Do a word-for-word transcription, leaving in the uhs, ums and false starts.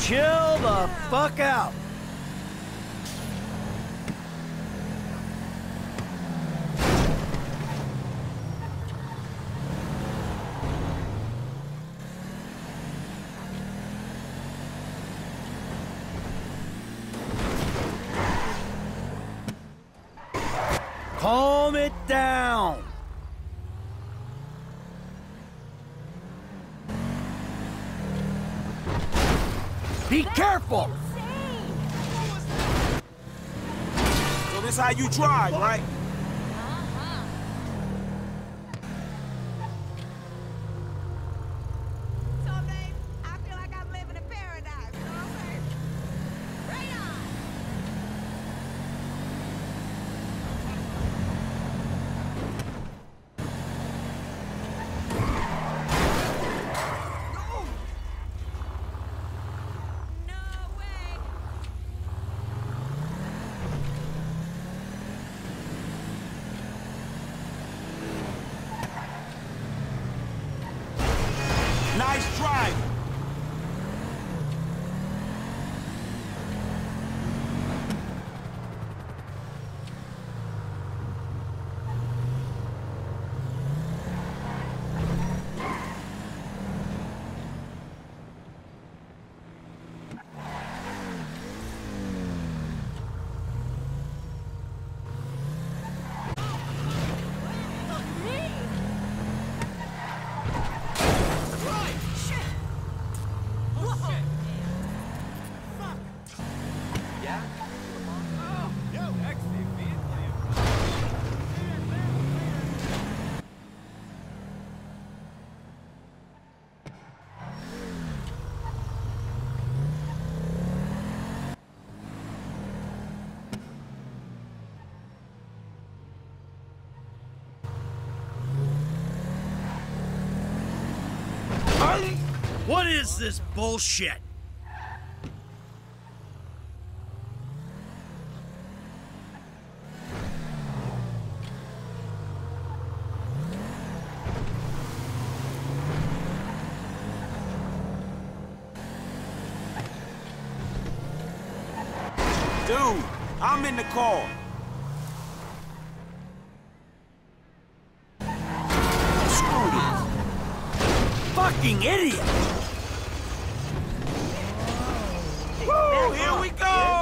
Chill the fuck out. Calm it down. Be careful! So this how you drive, right? So, babe, I feel like I'm living in paradise. You know what I'm saying? Right on! No way! Nice drive. What is this bullshit? Dude, I'm in the car. Screw this. Fucking idiot! Woo, here we go!